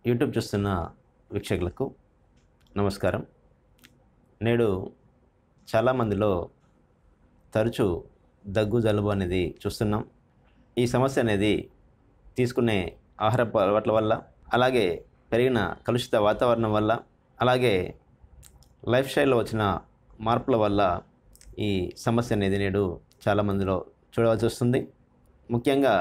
YouTube చూస్తున్న వీక్షకులకు నమస్కారం. నేడు చాలామందిలో తరచూ దగ్గు, జలుబు అనేది చూస్తున్నాం. ఈ సమస్య అనేది తీసుకునే ఆహారపు అలవాట్ల వల్ల, అలాగే పెరిగిన కలుషిత వాతావరణం వల్ల, అలాగే లైఫ్ స్టైల్లో వచ్చిన మార్పుల వల్ల ఈ సమస్య అనేది నేడు చాలామందిలో చూడవలసి వస్తుంది. ముఖ్యంగా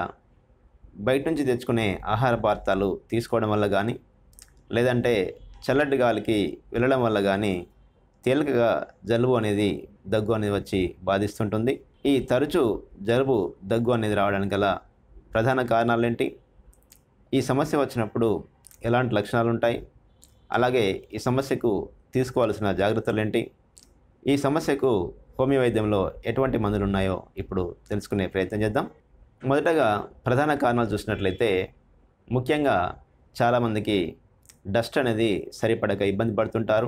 బయట నుంచి తెచ్చుకునే ఆహార పదార్థాలు తీసుకోవడం వల్ల కానీ, లేదంటే చల్లటి గాలికి వెళ్ళడం వల్ల కానీ తేలికగా జలుబు అనేది, దగ్గు అనేది వచ్చి బాధిస్తుంటుంది. ఈ తరచూ జలుబు, దగ్గు అనేది రావడానికి గల ప్రధాన కారణాలేంటి? ఈ సమస్య వచ్చినప్పుడు ఎలాంటి లక్షణాలు ఉంటాయి? అలాగే ఈ సమస్యకు తీసుకోవాల్సిన జాగ్రత్తలు ఏంటి? ఈ సమస్యకు హోమియో వైద్యంలో ఎటువంటి మందులు ఉన్నాయో ఇప్పుడు తెలుసుకునే ప్రయత్నం చేద్దాం. మొదటగా ప్రధాన కారణాలు చూసినట్లయితే, ముఖ్యంగా చాలామందికి డస్ట్ అనేది సరిపడక ఇబ్బంది పడుతుంటారు.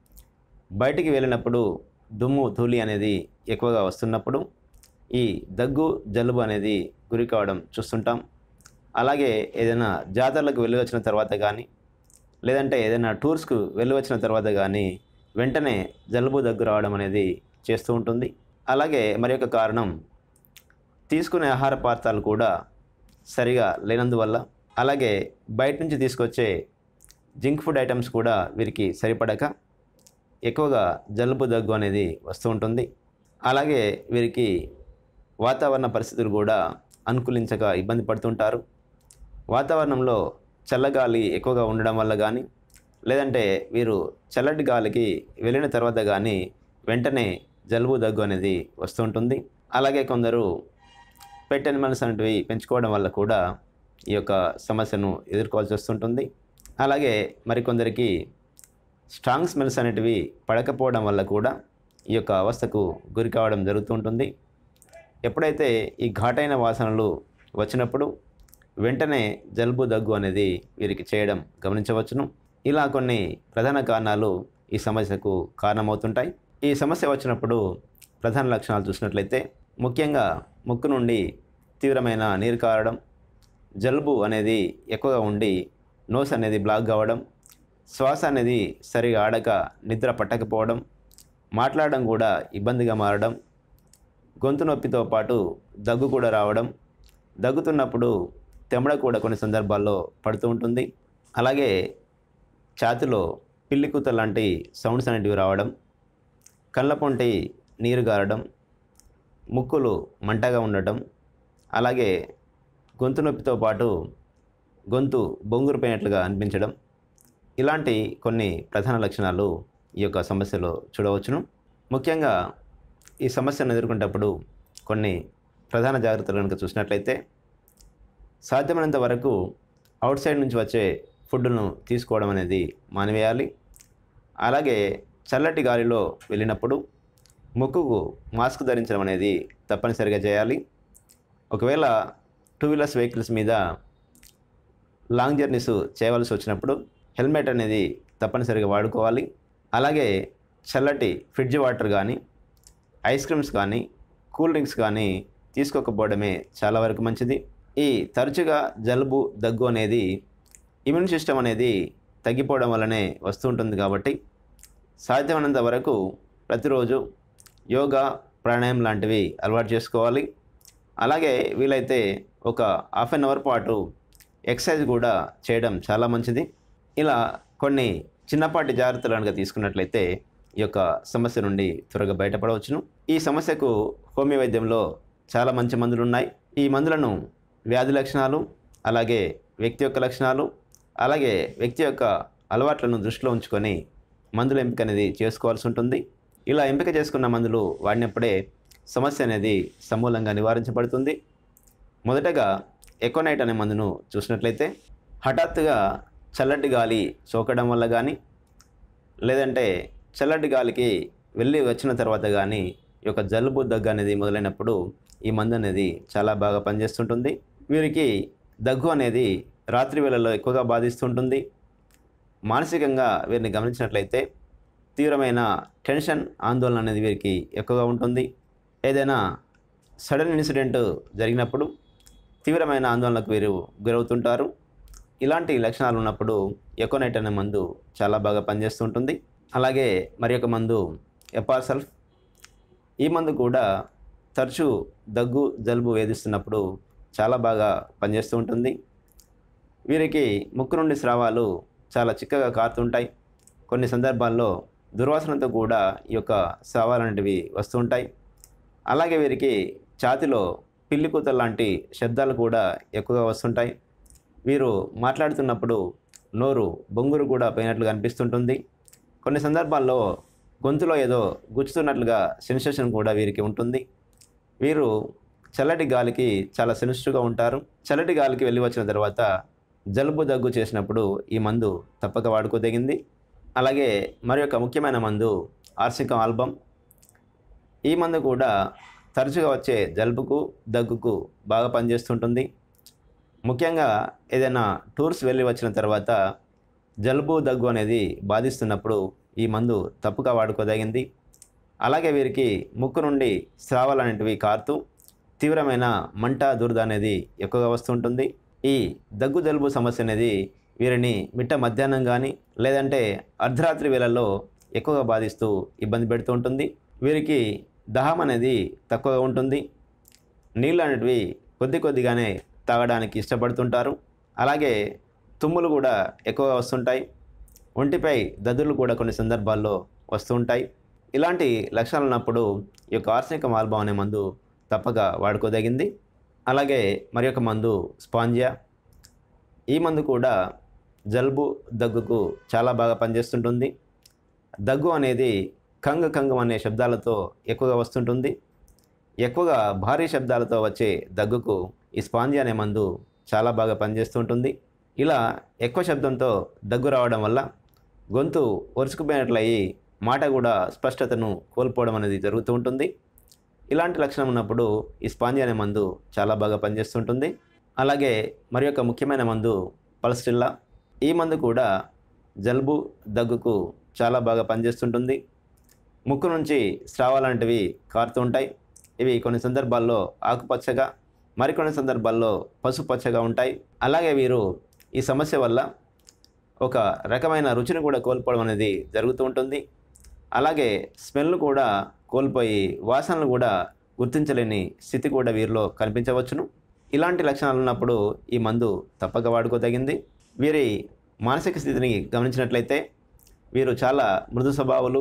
బయటికి వెళ్ళినప్పుడు దుమ్ము, ధూళి అనేది ఎక్కువగా వస్తున్నప్పుడు ఈ దగ్గు, జలుబు అనేది గురి కావడం చూస్తుంటాం. అలాగే ఏదైనా జాతరలకు వెళ్ళి వచ్చిన తర్వాత కానీ, లేదంటే ఏదైనా టూర్స్కు వెళ్ళి వచ్చిన తర్వాత కానీ వెంటనే జలుబు, దగ్గు రావడం అనేది చేస్తూ ఉంటుంది. అలాగే మరి ఒక కారణం, తీసుకునే ఆహార పదార్థాలు కూడా సరిగా లేనందువల్ల, అలాగే బయట నుంచి తీసుకొచ్చే జంక్ ఫుడ్ ఐటమ్స్ కూడా వీరికి సరిపడక ఎక్కువగా జలుబు, దగ్గు అనేది వస్తూ ఉంటుంది. అలాగే వీరికి వాతావరణ పరిస్థితులు కూడా అనుకూలించక ఇబ్బంది పడుతుంటారు. వాతావరణంలో చల్లగాలి ఎక్కువగా ఉండడం వల్ల కానీ, లేదంటే వీరు చల్లటి గాలికి వెళ్ళిన తర్వాత కానీ వెంటనే జలుబు, దగ్గు అనేది వస్తూ ఉంటుంది. అలాగే కొందరు పెట్ యానిమల్స్ అనేటివి పెంచుకోవడం వల్ల కూడా ఈ యొక్క సమస్యను ఎదుర్కోవాల్సి వస్తుంటుంది. అలాగే మరికొందరికి స్ట్రాంగ్ స్మెల్స్ అనేటివి పడకపోవడం వల్ల కూడా ఈ యొక్క అవస్థకు గురి కావడం జరుగుతూ ఉంటుంది. ఎప్పుడైతే ఈ ఘాటైన వాసనలు వచ్చినప్పుడు వెంటనే జలుబు, దగ్గు అనేది వీరికి చేయడం గమనించవచ్చును. ఇలా కొన్ని ప్రధాన కారణాలు ఈ సమస్యకు కారణమవుతుంటాయి. ఈ సమస్య వచ్చినప్పుడు ప్రధాన లక్షణాలు చూసినట్లయితే, ముఖ్యంగా ముక్కు నుండి తీవ్రమైన నీరు కారడం, జలుబు అనేది ఎక్కువగా ఉండి నోస్ అనేది బ్లాక్ కావడం, శ్వాస అనేది సరిగా ఆడక నిద్ర పట్టకపోవడం, మాట్లాడడం కూడా ఇబ్బందిగా మారడం, గొంతు నొప్పితో పాటు దగ్గు కూడా రావడం, దగ్గుతున్నప్పుడు తెమడ కూడా కొన్ని సందర్భాల్లో పడుతూ ఉంటుంది. అలాగే ఛాతీలో పిల్లి కూత లాంటి సౌండ్స్ అనేటివి రావడం, కళ్ళ పొంటి నీరు గారడం, ముక్కులు మంటగా ఉండటం, అలాగే గొంతు నొప్పితో పాటు గొంతు బొంగురుపోయినట్లుగా అనిపించడం, ఇలాంటి కొన్ని ప్రధాన లక్షణాలు ఈ యొక్క సమస్యలో చూడవచ్చును. ముఖ్యంగా ఈ సమస్యను ఎదుర్కొనేటప్పుడు కొన్ని ప్రధాన జాగ్రత్తలు కనుక చూసినట్లయితే, సాధ్యమైనంత వరకు అవుట్ సైడ్ నుంచి వచ్చే ఫుడ్ను తీసుకోవడం అనేది మానివేయాలి. అలాగే చల్లటి గాలిలో వెళ్ళినప్పుడు ముక్కుకు మాస్క్ ధరించడం అనేది తప్పనిసరిగా చేయాలి. ఒకవేళ టూ వీలర్స్ వెహికల్స్ మీద లాంగ్ జర్నీస్ చేయవలసి వచ్చినప్పుడు హెల్మెట్ అనేది తప్పనిసరిగా వాడుకోవాలి. అలాగే చల్లటి ఫ్రిడ్జ్ వాటర్ కానీ, ఐస్ క్రీమ్స్ కానీ, కూల్ డ్రింక్స్ కానీ తీసుకోకపోవడమే చాలా వరకు మంచిది. ఈ తరచుగా జలుబు, దగ్గు అనేది ఇమ్యూన్ సిస్టమ్ అనేది తగ్గిపోవడం వల్లనే వస్తూ ఉంటుంది. కాబట్టి సాధ్యమైనంత వరకు ప్రతిరోజు యోగా, ప్రాణాయామం లాంటివి అలవాటు చేసుకోవాలి. అలాగే వీలైతే ఒక హాఫ్ అన్ అవర్ పాటు ఎక్సర్సైజ్ కూడా చేయడం చాలా మంచిది. ఇలా కొన్ని చిన్నపాటి జాగ్రత్తలు కనుక తీసుకున్నట్లయితే ఈ యొక్క సమస్య నుండి త్వరగా బయటపడవచ్చును. ఈ సమస్యకు హోమియో వైద్యంలో చాలా మంచి మందులు ఉన్నాయి. ఈ మందులను వ్యాధి లక్షణాలు, అలాగే వ్యక్తి యొక్క లక్షణాలు, అలాగే వ్యక్తి యొక్క అలవాట్లను దృష్టిలో ఉంచుకొని మందుల ఎంపిక అనేది చేసుకోవాల్సి ఉంటుంది. ఇలా ఎంపిక చేసుకున్న మందులు వాడినప్పుడే సమస్య అనేది సమూలంగా నివారించబడుతుంది. మొదటగా ఎకోనైట్ అనే మందును చూసినట్లయితే, హఠాత్తుగా చల్లటి గాలి సోకడం వల్ల కానీ, లేదంటే చల్లటి గాలికి వెళ్ళి వచ్చిన తర్వాత కానీ ఈ యొక్క జలుబు, దగ్గు అనేది మొదలైనప్పుడు ఈ మందు అనేది చాలా బాగా పనిచేస్తుంటుంది. వీరికి దగ్గు అనేది రాత్రి వేళల్లో ఎక్కువగా బాధిస్తుంటుంది. మానసికంగా వీరిని గమనించినట్లయితే తీవ్రమైన టెన్షన్, ఆందోళన అనేది వీరికి ఎక్కువగా ఉంటుంది. ఏదైనా సడన్ ఇన్సిడెంట్ జరిగినప్పుడు తీవ్రమైన ఆందోళనకు వీరు గురవుతుంటారు. ఇలాంటి లక్షణాలు ఉన్నప్పుడు ఎకోనైట్ అనే మందు చాలా బాగా పనిచేస్తుంటుంది. అలాగే మరి ఒక మందు ఎపార్సల్ఫ్. ఈ మందు కూడా తరచూ దగ్గు జలుబు వేధిస్తున్నప్పుడు చాలా బాగా పనిచేస్తూ ఉంటుంది. వీరికి ముక్కు నుండి స్రావాలు చాలా చిక్కగా కారుతుంటాయి. కొన్ని సందర్భాల్లో దుర్వాసనతో కూడా ఈ యొక్క స్రావాలు అనేటివి వస్తూ ఉంటాయి. అలాగే వీరికి ఛాతీలో పిల్లి కూతలు లాంటి శబ్దాలు కూడా ఎక్కువగా వస్తుంటాయి. వీరు మాట్లాడుతున్నప్పుడు నోరు బొంగురు కూడా పోయినట్లుగా అనిపిస్తుంటుంది. కొన్ని సందర్భాల్లో గొంతులో ఏదో గుచ్చుతున్నట్లుగా సెన్సేషన్ కూడా వీరికి ఉంటుంది. వీరు చల్లటి గాలికి చాలా సెన్సిటివ్గా ఉంటారు. చల్లటి గాలికి వెళ్ళి వచ్చిన తర్వాత జలుబు దగ్గు చేసినప్పుడు ఈ మందు తప్పక వాడుకోదగింది. అలాగే మరి ఒక ముఖ్యమైన మందు ఆర్సికం ఆల్బమ్. ఈ మందు కూడా తరచుగా వచ్చే జలుబుకు దగ్గుకు బాగా పనిచేస్తుంటుంది. ముఖ్యంగా ఏదైనా టూర్స్ వెళ్ళి వచ్చిన తర్వాత జలుబు దగ్గు అనేది బాధిస్తున్నప్పుడు ఈ మందు తప్పుగా వాడుకోదగింది. అలాగే వీరికి ముక్కు నుండి స్రావాలు అనేటివి కారుతూ తీవ్రమైన మంట దురద అనేది ఎక్కువగా వస్తుంటుంది. ఈ దగ్గు జలుబు సమస్య అనేది వీరిని మిట్ట మధ్యాహ్నం కానీ లేదంటే అర్ధరాత్రి వేళల్లో ఎక్కువగా బాధిస్తూ ఇబ్బంది పెడుతూ ఉంటుంది. వీరికి దాహం అనేది తక్కువగా ఉంటుంది. నీళ్ళు అనేటివి కొద్దిగానే తాగడానికి ఇష్టపడుతుంటారు. అలాగే తుమ్ములు కూడా ఎక్కువగా వస్తుంటాయి. ఒంటిపై దద్దులు కూడా కొన్ని సందర్భాల్లో వస్తూ ఉంటాయి. ఇలాంటి లక్షణాలు ఉన్నప్పుడు ఈ యొక్క ఆర్సికం ఆల్బమ్ అనే మందు తప్పక వాడుకోదగింది. అలాగే మరి ఒక మందు స్పాంజియా. ఈ మందు కూడా జలుబు దగ్గుకు చాలా బాగా పనిచేస్తుంటుంది. దగ్గు అనేది కంగ్ కంగ్ అనే శబ్దాలతో ఎక్కువగా వస్తుంటుంది. ఎక్కువగా భారీ శబ్దాలతో వచ్చే దగ్గుకు ఈ స్పాంజియా అనే మందు చాలా బాగా పనిచేస్తుంటుంది. ఇలా ఎక్కువ శబ్దంతో దగ్గు రావడం వల్ల గొంతు ఒరుచుకుపోయినట్లయి మాట కూడా స్పష్టతను కోల్పోవడం అనేది జరుగుతూ ఉంటుంది. ఇలాంటి లక్షణం ఉన్నప్పుడు ఈ స్పాంజియా అనే మందు చాలా బాగా పనిచేస్తుంటుంది. అలాగే మరి ఒక ముఖ్యమైన మందు పల్స్టిల్లా. ఈ మందు కూడా జలుబు దగ్గుకు చాలా బాగా పనిచేస్తుంటుంది. ముక్కు నుంచి స్రావాలంటివి కారుతూ ఉంటాయి. ఇవి కొన్ని సందర్భాల్లో ఆకుపచ్చగా మరికొన్ని సందర్భాల్లో పసుపచ్చగా ఉంటాయి. అలాగే వీరు ఈ సమస్య వల్ల ఒక రకమైన రుచిని కూడా కోల్పోవడం అనేది జరుగుతూ ఉంటుంది. అలాగే స్మెల్ కూడా కోల్పోయి వాసనలు కూడా గుర్తించలేని స్థితి కూడా వీరిలో కనిపించవచ్చును. ఇలాంటి లక్షణాలు ఉన్నప్పుడు ఈ మందు తప్పక వాడుకోదగింది. వీరి మానసిక స్థితిని గమనించినట్లయితే వీరు చాలా మృదు స్వభావులు,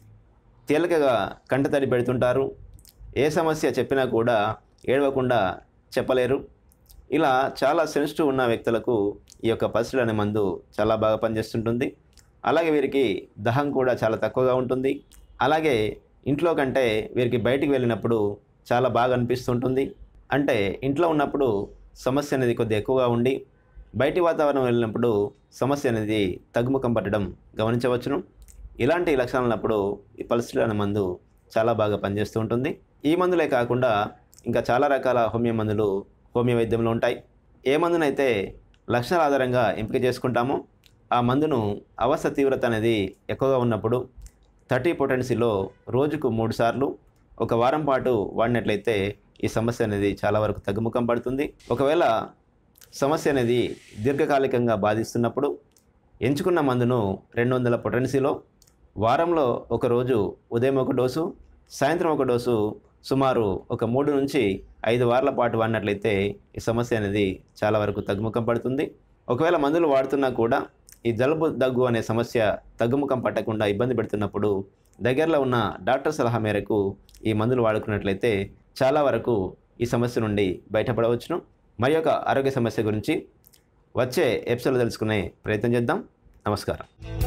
తేలికగా కంటతడి పెడుతుంటారు. ఏ సమస్య చెప్పినా కూడా ఏడవకుండా చెప్పలేరు. ఇలా చాలా సెన్సిటివ్ ఉన్న వ్యక్తులకు ఈ యొక్క పల్స్టిల్లా అనే మందు చాలా బాగా పనిచేస్తుంటుంది. అలాగే వీరికి దహం కూడా చాలా తక్కువగా ఉంటుంది. అలాగే ఇంట్లో కంటే వీరికి బయటికి వెళ్ళినప్పుడు చాలా బాగా అనిపిస్తుంటుంది. అంటే ఇంట్లో ఉన్నప్పుడు సమస్య అనేది కొద్దిగా ఎక్కువగా ఉండి బయటి వాతావరణం వెళ్ళినప్పుడు సమస్య అనేది తగ్గుముఖం పట్టడం గమనించవచ్చును. ఇలాంటి లక్షణాలు ఉన్నప్పుడు ఈ పల్స్టిల్లా అనే మందు చాలా బాగా పనిచేస్తూ ఉంటుంది. ఈ మందులే కాకుండా ఇంకా చాలా రకాల హోమియో మందులు హోమియో వైద్యంలో ఉంటాయి. ఏ మందునైతే లక్షణాల ఆధారంగా ఎంపిక చేసుకుంటామో ఆ మందును అవస్థ తీవ్రత అనేది ఎక్కువగా ఉన్నప్పుడు 30 పొటెన్సీలో రోజుకు 3 సార్లు ఒక వారం పాటు వాడినట్లయితే ఈ సమస్య అనేది చాలా వరకు తగ్గుముఖం పడుతుంది. ఒకవేళ సమస్య అనేది దీర్ఘకాలికంగా బాధిస్తున్నప్పుడు ఎంచుకున్న మందును 200 పొటెన్సీలో వారంలో ఒక రోజు ఉదయం ఒక డోసు, సాయంత్రం ఒక డోసు సుమారు ఒక 3 నుంచి 5 వారాల పాటు వాడినట్లయితే ఈ సమస్య అనేది చాలా వరకు తగ్గుముఖం పడుతుంది. ఒకవేళ మందులు వాడుతున్నా కూడా ఈ జలుబు దగ్గు అనే సమస్య తగ్గుముఖం పట్టకుండా ఇబ్బంది పెడుతున్నప్పుడు దగ్గరలో ఉన్న డాక్టర్ సలహా మేరకు ఈ మందులు వాడుకున్నట్లయితే చాలా వరకు ఈ సమస్య నుండి బయటపడవచ్చును. మరి యొక్క ఆరోగ్య సమస్య గురించి వచ్చే ఎపిసోడ్లో తెలుసుకునే ప్రయత్నం చేద్దాం. నమస్కారం.